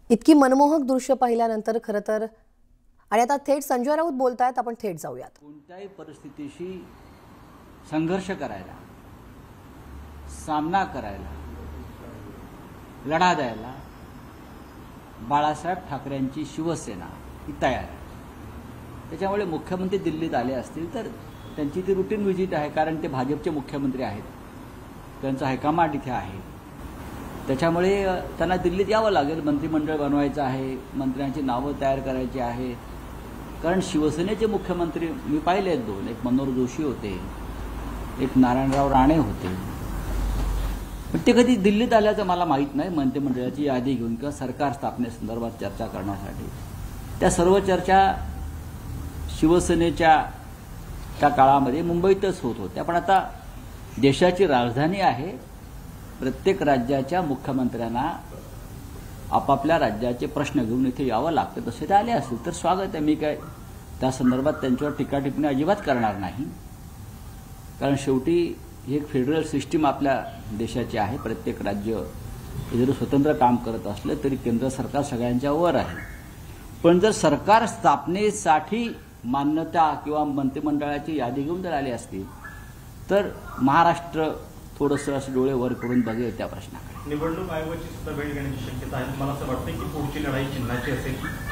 इतकी मनमोहक दृश्य पाहिल्यानंतर खरं तर आणि आता थेट संजय राऊत बोलतायत, आपण थेट जाऊयात। कोणत्याही परिस्थितीशी संघर्ष करायला, सामना करायला, लढा द्यायला बाळासाहेब ठाकरेंची शिवसेना ही तयार आहे। त्याच्यामुळे मुख्यमंत्री दिल्लीत आले असतील तर त्यांची ती रुटीन व्हिजिट आहे, कारण ते भाजपचे मुख्यमंत्री आहेत, त्यांचं हायकमांड इथे आहे। त्याच्यामुळे त्यांना दिल्लीत यावं लागेल, मंत्रिमंडळ बनवायचं आहे, मंत्र्यांची नावं तयार करायची आहेत। कारण शिवसेनेचे मुख्यमंत्री मी पाहिले आहेत दोन, एक मनोहर जोशी होते, एक नारायणराव राणे होते, पण ते कधी दिल्लीत आल्याचं मला माहीत नाही। मंत्रिमंडळाची यादी घेऊन किंवा सरकार स्थापनेसंदर्भात चर्चा करण्यासाठी त्या सर्व चर्चा शिवसेनेच्या त्या काळामध्ये मुंबईतच होत होत्या। पण आता देशाची राजधानी आहे, प्रत्येक राज्याच्या मुख्यमंत्र्यांना आपापल्या राज्याचे प्रश्न घेऊन इथे यावं लागतं। तसे ते आले असतील तर स्वागत आहे, मी काय त्या संदर्भात त्यांच्यावर टीका टिप्पणी अजिबात करणार नाही, कारण शेवटी ही एक फेडरल सिस्टीम आपल्या देशाची आहे। प्रत्येक राज्य जरी स्वतंत्र काम करत असलं तरी केंद्र सरकार सगळ्यांच्या वर आहे। पण जर सरकार स्थापनेसाठी मान्यता किंवा मंत्रिमंडळाची यादी घेऊन जर आले असतील तर महाराष्ट्र थोडंसं असे डोळे वर करून बघेल त्या प्रश्नाकडे। निवडणूक आयोगाची सुद्धा भेट घेण्याची शक्यता आहे। मला असं वाटतं की पुढची लढाई चिन्हाची असेल।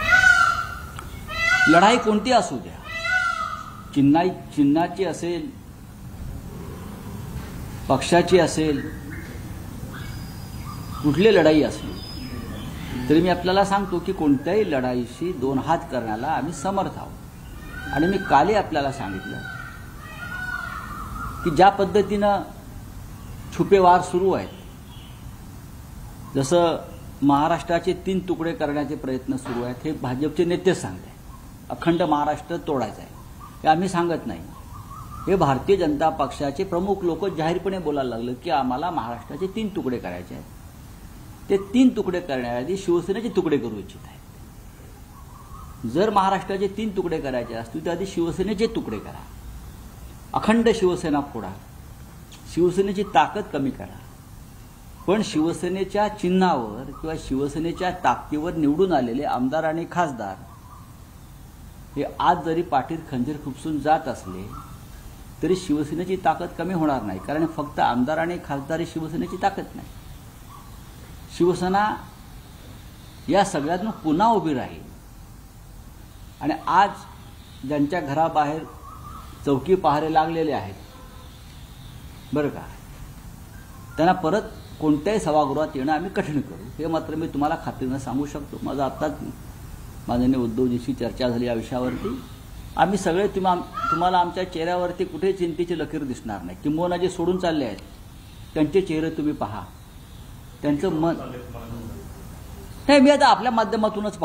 लढाई कोणती असू द्या, चिन्हाची असेल, पक्षाची असेल, कुठली लढाई असली तरी मी आपल्याला सांगतो की कोणत्याही लढाईशी दोन हात करण्याला आम्ही समर्थ आहोत। आणि मी कालही आपल्याला सांगितलं की ज्या पद्धतीनं छुपे वार सुरू आहेत, जसं महाराष्ट्राचे 3 तुकडे करण्याचे प्रयत्न सुरू आहेत, हे भाजपचे नेतेच सांगते। अखंड महाराष्ट्र तोडायचा आहे हे आम्ही सांगत नाही, हे भारतीय जनता पक्षाचे प्रमुख लोक जाहीरपणे बोलायला लागले की आम्हाला महाराष्ट्राचे 3 तुकडे करायचे आहेत। ते 3 तुकडे करण्याआधी शिवसेनेचे तुकडे करू इच्छित आहेत। जर महाराष्ट्राचे 3 तुकडे करायचे असतील तर आधी शिवसेनेचे तुकडे करा, अखंड शिवसेना फोडा, शिवसेनेची ताकद कमी करा। पण शिवसेनेच्या चिन्हावर किंवा शिवसेनेच्या ताकदीवर निवडून आलेले आमदार आणि खासदार हे आज जरी पाठीत खंजीर खुपसून जात असले तरी शिवसेनेची ताकद कमी होणार नाही, कारण फक्त आमदार आणि खासदार ही शिवसेनेची ताकद नाही। शिवसेना या सगळ्यातून पुन्हा उभी राहील आणि आज ज्यांच्या घराबाहेर चौकी पहारे लागलेले आहेत बरं का, त्यांना परत कोणत्याही सभागृहात येणं आम्ही कठीण करू, हे मात्र मी तुम्हाला खात्रीनं सांगू शकतो। माझं आत्ताच माननीय उद्धवजीशी चर्चा झाली या विषयावरती। आम्ही सगळे तुम्हाला आमच्या चेहऱ्यावरती कुठे चिंतेची लकीर दिसणार नाही, किंबहुना जे सोडून चालले आहेत त्यांचे चेहरे तुम्ही पहा, त्यांचं मन नाही, मी आता आपल्या माध्यमातूनच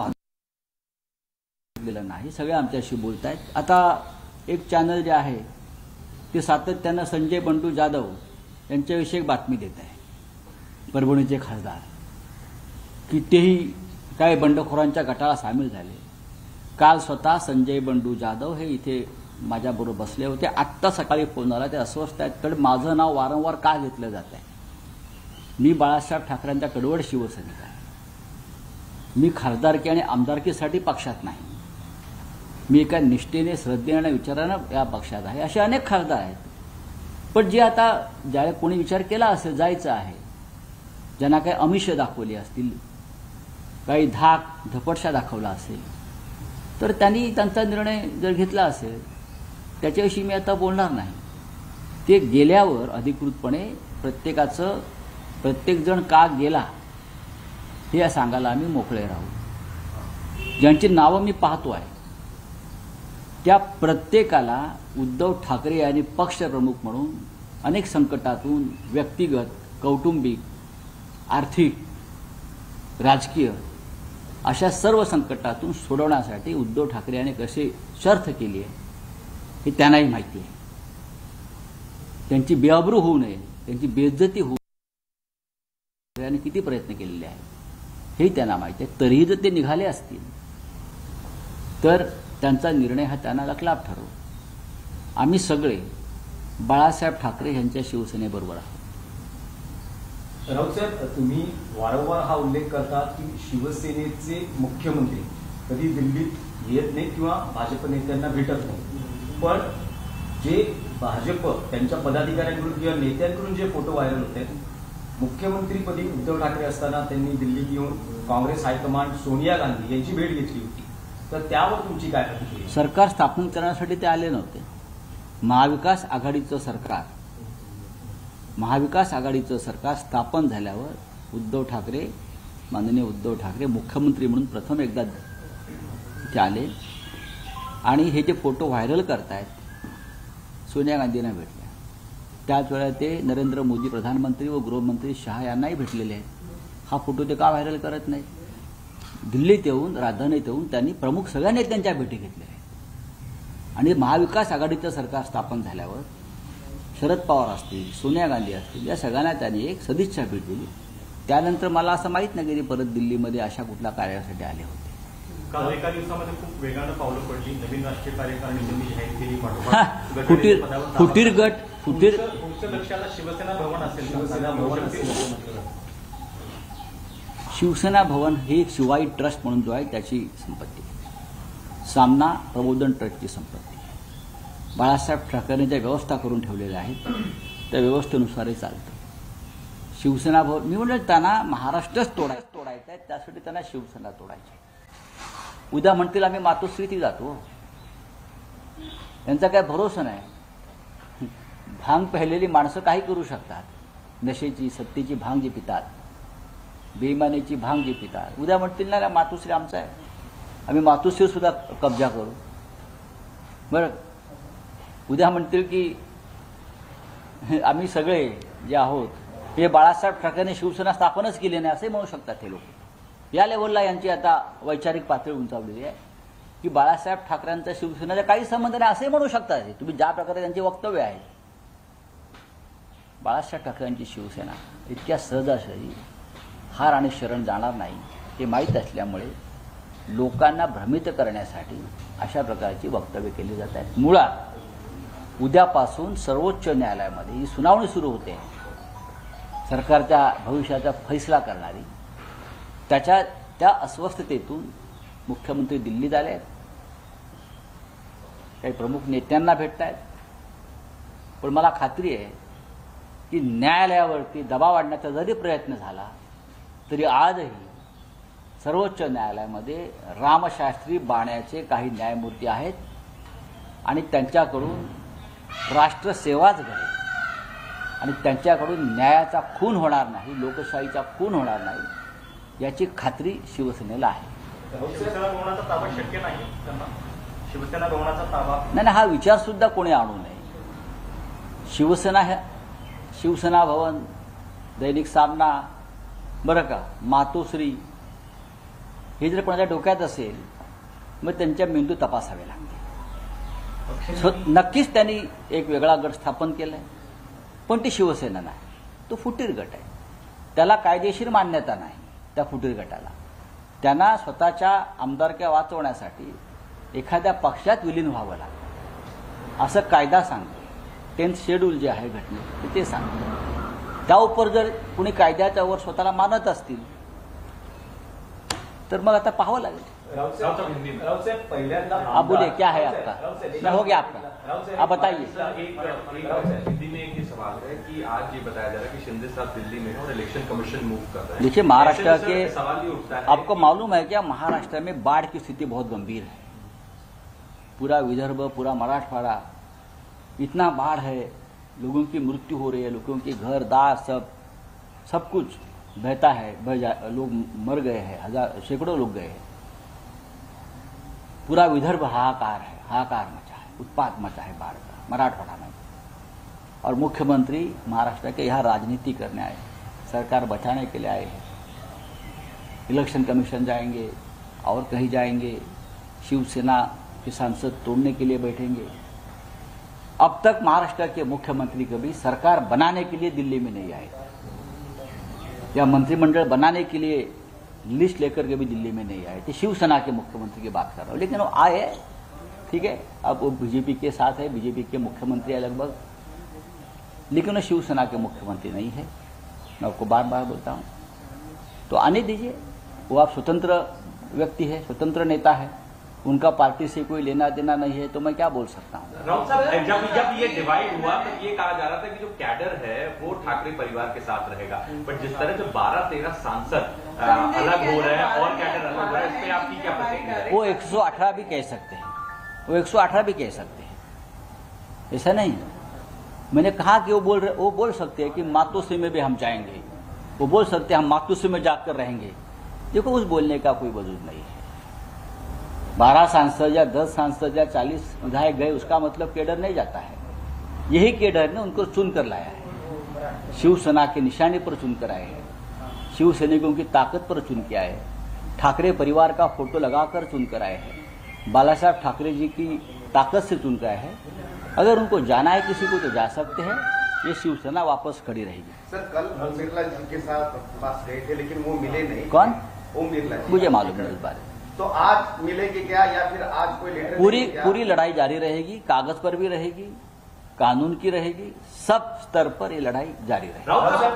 पाहतो नाही, सगळे आमच्याशी बोलत आहेत। आता एक चॅनल जे आहे ते सातत्यानं संजय बंडू जाधव यांच्याविषयी बातमी देत आहे, परभणीचे खासदार, की तेही काय बंडखोरांच्या गटाला सामील झाले। काल स्वतः संजय बंडू जाधव हे इथे माझ्याबरोबर बसले होते, आत्ता सकाळी फोन आला, ते अस्वस्थ आहेत, कारण माझं नाव वारंवार का घेतलं जात आहे। मी बाळासाहेब ठाकरेंच्या कडवड शिवसैनिक आहे, मी खासदारकी आणि आमदारकीसाठी पक्षात नाही, मी एका निष्ठेने, श्रद्धेने आणि विचारानं या पक्षात आहे। असे अनेक खासदार आहेत, पण जे आता ज्या कोणी विचार केला असेल जायचं आहे, ज्यांना काही आमिष दाखवली असतील, काही धाक धपटशा दाखवला असेल, तर त्यांनी त्यांचा निर्णय जर घेतला असेल त्याच्याविषयी मी आता बोलणार नाही। ते गेल्यावर अधिकृतपणे प्रत्येकजण का गेला हे सांगायला आम्ही मोकळे राहू। ज्यांची नावं मी पाहतो आहे त्या प्रत्येकाला उद्धव ठाकरे यांनी पक्षप्रमुख म्हणून अनेक संकटातून, व्यक्तिगत, कौटुंबिक, आर्थिक, राजकीय अशा सर्व संकटातून सोडवण्यासाठी उद्धव ठाकरे यांनी कशी शर्थ केली आहे हे त्यांनाही माहिती आहे। त्यांची बेअब्रू होऊ नये, त्यांची बेइज्जती होऊ नये यांनी किती प्रयत्न केलेले आहेत हे त्यांना माहिती आहे। तरीही जर ते निघाले असतील तर त्यांचा निर्णय हा त्यांना लखलाभ ठरवो। आम्ही सगळे बाळासाहेब ठाकरे यांच्या शिवसेनेबरोबर आहोत। राऊत साहेब, तुम्ही वारंवार हा उल्लेख करता की शिवसेनेचे मुख्यमंत्री कधी दिल्लीत येत नाही किंवा भाजप नेत्यांना भेटत नाही, पण जे भाजप त्यांच्या पदाधिकाऱ्यांकडून किंवा नेत्यांकडून जे फोटो व्हायरल होते, मुख्यमंत्रीपदी उद्धव ठाकरे असताना त्यांनी दिल्लीत येऊन काँग्रेस हायकमांड सोनिया गांधी यांची भेट घेतली होती, तर त्यावर तुमची काय प्रतिक्रिया? सरकार स्थापन करण्यासाठी ते आले नव्हते. महाविकास आघाडीचं सरकार स्थापन झाल्यावर माननीय उद्धव ठाकरे मुख्यमंत्री म्हणून प्रथम एकदा ते आले आणि हे जे फोटो व्हायरल करतायत सोनिया गांधींना भेटल्या, त्याच वेळेला ते नरेंद्र मोदी प्रधानमंत्री व गृहमंत्री शहा यांनाही भेटलेले आहेत. हा फोटो ते का व्हायरल करत नाही? दिल्लीत येऊन, राजधानीत येऊन त्यांनी प्रमुख सगळ्या नेत्यांच्या भेटी घेतल्या आहेत. आणि महाविकास आघाडीचं सरकार स्थापन झाल्यावर शरद पवार असतील, सोनिया गांधी असतील, या सगळ्यांना त्यांनी एक सदिच्छा भेट दिली. त्यानंतर मला असं माहीत नाही की ते परत दिल्लीमध्ये अशा कुठल्या कार्यासाठी आले होते. काल एका दिवसामध्ये खूप वेगानं पावलं पडली. नवीन राष्ट्रीय कार्यकारिणी त्यांनी जाहीर केली. फुटीर गट पुढच्या लक्षाला शिवसेना भवन असेल. शिवसेना भवन ही शिवाई ट्रस्ट म्हणून जो आहे त्याची संपत्ती, सामना प्रबोधन ट्रस्टची संपत्ती. बाळासाहेब ठाकरेंनी ज्या व्यवस्था करून ठेवलेल्या आहेत त्या व्यवस्थेनुसारही चालतं. शिवसेना भवन मी म्हणलं त्यांना महाराष्ट्रच तोडायचं आहे, त्यासाठी त्यांना शिवसेना तोडायची. उद्या म्हणतील आम्ही मातोश्रीती जातो, यांचा काय भरोसा नाही. भांग प्यायलेली माणसं काही करू शकतात. नशेची, सत्तेची भांग जी पितात, बेईमानीची भांग जी पितात, उद्या म्हणतील ना मातोश्री आमचा आहे, आम्ही मातोश्रीवर सुद्धा कब्जा करू. बरं, उद्या म्हणतील की आम्ही सगळे जे आहोत हे बाळासाहेब ठाकरेंनी शिवसेना स्थापनच केली नाही असे म्हणू शकतात हे लोक. या लेवलला यांची आता वैचारिक पातळी उंचावलेली आहे की बाळासाहेब ठाकरेंचा शिवसेनेचा काही संबंध नाही असे म्हणू शकता. तुम्ही ज्या प्रकारे त्यांचे वक्तव्य आहे, बाळासाहेब ठाकरेंची शिवसेना इतक्या सहजासहजी हार आणि शरण जाणार नाही हे माहीत असल्यामुळे लोकांना भ्रमित करण्यासाठी अशा प्रकारची वक्तव्य केली जात आहेत. मुळात उद्यापासून सर्वोच्च न्यायालयामध्ये ही सुनावणी सुरू होते, सरकारच्या भविष्याचा फैसला करणारी. त्या अस्वस्थतेतून मुख्यमंत्री दिल्लीत आले आहेत, काही प्रमुख नेत्यांना भेटत आहेत. पण मला खात्री आहे की न्यायालयावरती दबाव आणण्याचा जरी प्रयत्न झाला तरी आजही सर्वोच्च न्यायालयामध्ये रामशास्त्री बाण्याचे काही न्यायमूर्ती आहेत आणि त्यांच्याकडून राष्ट्रसेवाच घडेल आणि त्यांच्याकडून न्यायाचा खून होणार नाही, लोकशाहीचा खून होणार नाही याची खात्री शिवसेनेला आहे. शिवसेना भवनाचा ताबा शक्य नाही त्यांना. शिवसेना भवनाचा ताबा नाही, हा विचार सुद्धा कोणी आणू नये. शिवसेना भवन, दैनिक सामना, बरं का, मातोश्री हे जर कोणाच्या डोक्यात असेल मग त्यांच्या मेंदू तपासावे लागते. नक्कीच त्यांनी एक वेगळा गट स्थापन केलाय, पण ती शिवसेना नाही, तो फुटीर गट आहे. त्याला कायदेशीर मान्यता नाही. त्या फुटीर गटाला त्यांना स्वतःच्या आमदारक्या वाचवण्यासाठी एखाद्या पक्षात विलीन व्हावं लागतं असं कायदा सांगतो. 10th शेड्यूल जे आहे घटनेत ते सांगतं. त्या उपर जर कुणी कायद्याच्या वर स्वतःला मानत असतील तर मग आता पाहावं लागेल. राउत साहब, पहिल्यांदा आप बोलिए, क्या है आपका? मैं हो गया आपका, आप बताइए. हिंदी में एक ये सवाल है कि आज ये बताया जा रहा है कि शिंदे साहब दिल्ली में हैं और इलेक्शन कमीशन मूव कर रहा है. देखिए, महाराष्ट्र के सवाल ये उठता है, आपको मालूम है क्या, महाराष्ट्र में बाढ़ की स्थिति बहुत गंभीर है. पूरा विदर्भ, पूरा मराठवाड़ा, इतना बाढ़ है, लोगों की मृत्यु हो रही है, लोगों के घर दार सब कुछ बहता है, लोग मर गए हैं, सैकड़ों लोग गए हैं. पूरा विदर्भ हाहाकार है, हाहाकार मचा है, उत्पात मचा है बाढ़ का मराठवाड़ा में. और मुख्यमंत्री महाराष्ट्र के यहाँ राजनीति करने आए, सरकार बचाने के लिए आए हैं. इलेक्शन कमीशन जाएंगे और कहीं जाएंगे, शिवसेना के सांसद तोड़ने के लिए बैठेंगे. अब तक महाराष्ट्र के मुख्यमंत्री कभी सरकार बनाने के लिए दिल्ली में नहीं आए या मंत्रिमंडल बनाने के लिए लिस्ट लेकर के भी दिल्ली में नहीं आए थे. शिवसेना के मुख्यमंत्री की बात कर रहा हूं, लेकिन वो आए, ठीक है, अब वो बीजेपी के साथ है, बीजेपी के मुख्यमंत्री है लगभग, लेकिन वो शिवसेना के मुख्यमंत्री नहीं है. मैं आपको बार बार बोलता हूँ। तो आने दीजिए, वो आप स्वतंत्र व्यक्ति है, स्वतंत्र नेता है, उनका पार्टी से कोई लेना देना नहीं है, तो मैं क्या बोल सकता हूँ। राउत साहब, जब ये डिवाइड हुआ तो ये कहा जा रहा था कि जो कैडर है वो ठाकरे परिवार के साथ रहेगा, बट जिस तरह से 12-13 सांसद अलग हो रहे हैं और कैडर अलग हो रहा है, इस पे आपकी क्या प्रतिक्रिया है? वो 118 भी कह सकते हैं, वो 118 भी कह सकते हैं, ऐसा नहीं। मैंने कहा कि वो बोल सकते हैं कि मातोश्री में भी हम जाएंगे, वो बोल सकते हैं हम मातोश्री में जाकर रहेंगे। देखो, उस बोलने का कोई वजूद नहीं है। 12 सांसद या 10 सांसद या 40 विधायक गए, उसका मतलब केडर नहीं जाता है। यही केडर ने उनको चुनकर लाया है, शिवसेना के निशाने पर चुनकर आए हैं, शिव सैनिकों की ताकत पर चुन के आए हैं, ठाकरे परिवार का फोटो लगाकर चुनकर आए हैं, बाला साहब ठाकरे जी की ताकत से चुनकर आए हैं। अगर उनको जाना है किसी को तो जा सकते हैं, ये शिवसेना वापस खड़ी रहेगी। सर, कल ओम बिरला जी के साथ पास गए थे, लेकिन वो मिले नहीं। कौन? ओम बिरला जी। मुझे मालूम नहीं इस बारे में। तो आज मिलेंगे क्या, या फिर आज कोई लेटर? पूरी लड़ाई जारी रहेगी, कागज पर भी रहेगी, कानून की रहेगी, सब स्तर पर ये लढाई जारी रहेगी। राऊत साहेब,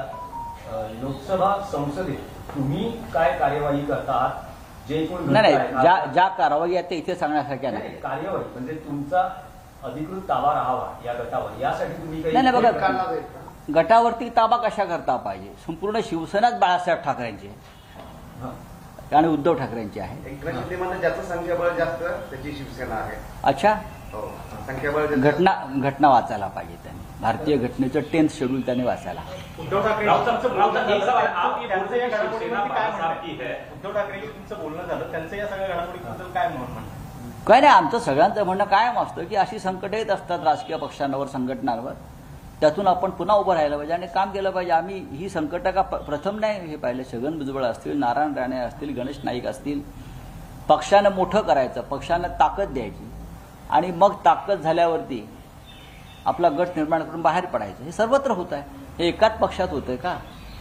पण लोकसभा संसदेत तुम्ही काय कार्यवाही करतात, जे कोण नाही ज्या कारवाई आहेत ते इथे सांगण्यासारख्या नाही। कार्यवाही म्हणजे तुमचा अधिकृत ताबा राहावा या गटावर, यासाठी तुम्ही नाही बघा, काढला जाईल का? गटावरती ताबा कशा करता पाहिजे, संपूर्ण शिवसेनाच बाळासाहेब ठाकरेंची आहे आणि उद्धव ठाकरेंची आहे। एकनाथ शिंदेमध्ये ज्याचं संख्याबळ जास्त त्याची शिवसेना आहे। अच्छा, हो, संख्याबळ जास्त. घटना वाचायला पाहिजे त्यांनी, भारतीय घटनेचं 10th शेड्यूल त्यांनी वाचायला। उद्धव ठाकरे राऊत साहब, एक सवाल, आप ये बोलते हैं त्यांचं या शिवसेना घडामोडीवरती काय बाळासाहेब म्हणणं की आहे? है। उद्धव ठाकरे तुमचं बोलणं झालं, त्यांचं या सगळ्या घडामोडीबद्दल काय म्हणणं आहे? काय नाही, आमचं सगळ्यांचं म्हणणं कायम असतं की अशी संकट येत असतात राजकीय पक्षांवर, संघटनांवर, त्यातून आपण पुन्हा उभं राहायला पाहिजे आणि काम केलं पाहिजे। आम्ही ही संकट का प्रथम नाही हे पाहिलं, छगन भुजबळ असतील, नारायण राणे असतील, गणेश नाईक असतील, पक्षानं मोठं करायचं, पक्षानं ताकद द्यायची आणि मग ताकद झाल्यावरती आपला गट निर्माण करून बाहेर पडायचं। हे सर्वत्र होत आहे, हे एकाच पक्षात होतंय का?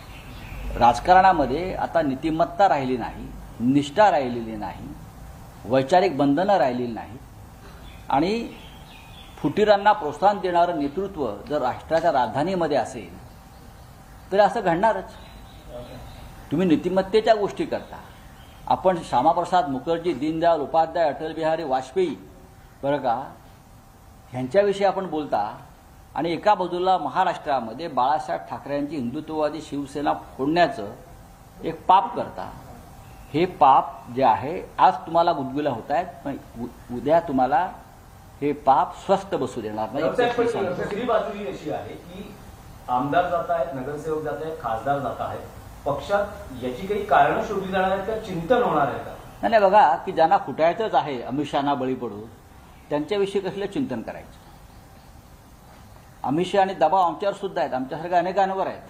राजकारणामध्ये आता नीतिमत्ता राहिली नाही, निष्ठा राहिलेली नाही, वैचारिक बंधनं राहिलेली नाही आणि फुटीरांना प्रोत्साहन देणारं नेतृत्व जर राष्ट्राच्या राजधानीमध्ये असेल तर असं घडणारच। तुम्ही नीतिमत्तेच्या गोष्टी करता, आपण श्यामाप्रसाद मुखर्जी, दीनदयाळ उपाध्याय, अटल बिहारी वाजपेयी बरं का, ह्यांच्याविषयी आपण बोलता आणि एका बाजूला महाराष्ट्रामध्ये बाळासाहेब ठाकरेंची हिंदुत्ववादी शिवसेना फोडण्याचं एक पाप करता। हे पाप जे आहे आज तुम्हाला गुदगुल्या होत आहेत, पण उद्या तुम्हाला हे पाप स्वस्थ बसू देणार नाही। दुसरी बाजू अशी आहे की आमदार जात आहेत, नगरसेवक जात आहेत, खासदार जात आहेत, पक्षात याची काही कारणं शोधली जाणार आहेत का, चिंतन होणार आहे का? नाही बघा, की ज्यांना फुटायचंच आहे अमित शहाना बळी पडून, त्यांच्याविषयी कसलं चिंतन करायचं? अमित शहा आणि दबाव आमच्यावर सुद्धा आहेत, आमच्यासारख्या अनेकांवर आहेत,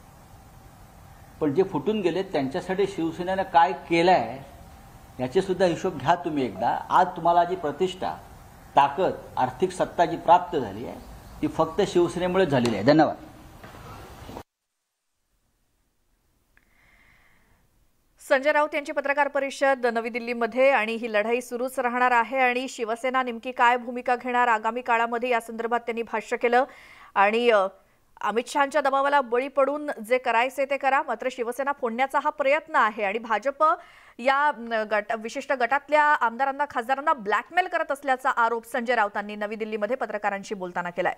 पण जे फुटून गेलेत त्यांच्यासाठी शिवसेनेनं काय केलंय याचे सुद्धा हिशोब घ्या तुम्ही एकदा। आज तुम्हाला जी प्रतिष्ठा, ताकद, आर्थिक सत्ता जी प्राप्त झाली आहे ती फक्त शिवसेनेमुळे झालेली आहे। धन्यवाद। संजय राऊत यांची पत्रकार परिषद नवी दिल्लीमध्ये आणि ही लढाई सुरूच राहणार आहे आणि शिवसेना नेमकी काय भूमिका घेणार आगामी काळामध्ये या संदर्भात त्यांनी भाष्य केलं आणि अमित शहांच्या दबावाला बळी पडून जे करायचे ते करा, मात्र शिवसेना फोडण्याचा हा प्रयत्न आहे आणि भाजप या विशिष्ट गटातल्या आमदारांना, खासदारांना ब्लॅकमेल करत असल्याचा आरोप संजय राऊतांनी नवी दिल्लीमध्ये पत्रकारांशी बोलताना केलाय।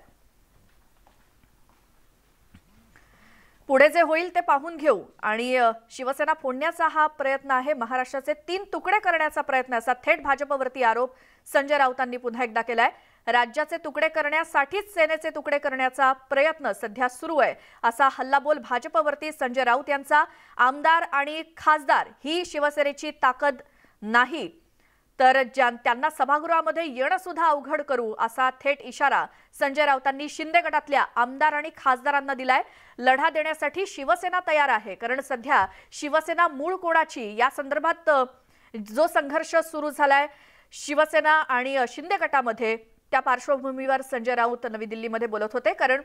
पुढे जे होईल ते पाहून घेऊ आणि शिवसेना फोडण्याचा हा प्रयत्न आहे, महाराष्ट्राचे 3 तुकडे करण्याचा प्रयत्न असा थेट भाजपवरती आरोप संजय राऊतांनी पुन्हा एकदा केलाय। राज्याचे तुकडे करण्यासाठीच सेनेचे तुकडे करण्याचा प्रयत्न सध्या सुरू आहे असा हल्लाबोल भाजपवरती संजय राऊत यांचा। आमदार आणि खासदार ही शिवसेनेची ताकद नाही तर त्यांना सभागृहामध्ये येणं सुद्धा अवघड करू असा थेट इशारा संजय राऊतांनी शिंदे गटातल्या आमदार आणि खासदारांना दिलाय। लढा देण्यासाठी शिवसेना तयार आहे, कारण सध्या शिवसेना मूळ कोणाची या संदर्भात जो संघर्ष सुरू झालाय शिवसेना आणि शिंदे गटामध्ये, त्या पार्श्वभूमीवर संजय राऊत नवी दिल्लीमध्ये बोलत होते। कारण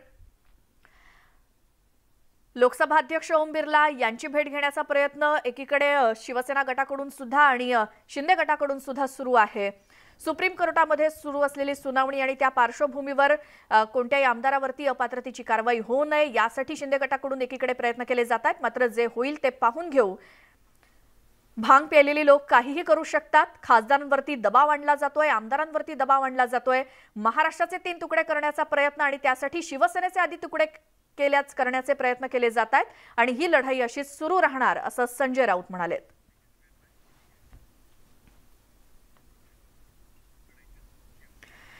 लोकसभा अध्यक्ष ओम बिर्ला यांची भेट घेण्याचा प्रयत्न एकीकडे शिवसेना गटाकडून सुद्धा आणि शिंदे गटाकडून सुद्धा सुरू आहे। सुप्रीम कोर्टामध्ये सुरू असलेली सुनावणी आणि त्या पार्श्वभूमीवर कोणत्याही आमदारावरती अपात्रतेची कारवाई होऊ नये यासाठी शिंदे गटाकडून एकीकडे प्रयत्न केले जात आहेत, मात्र जे होईल ते पाहून घेऊ. भांग प्यालेली लोक काहीही करू शकतात. खासदारांवरती दबाव आणला जातोय, आमदारांवरती दबाव आणला जातोय. महाराष्ट्राचे 3 तुकडे करण्याचा प्रयत्न आणि त्यासाठी शिवसेनेचे आधी तुकडे करण्याचे प्रयत्न केले जात आहेत आणि ही लढाई अशीच सुरू राहणार असं संजय राऊत म्हणाले.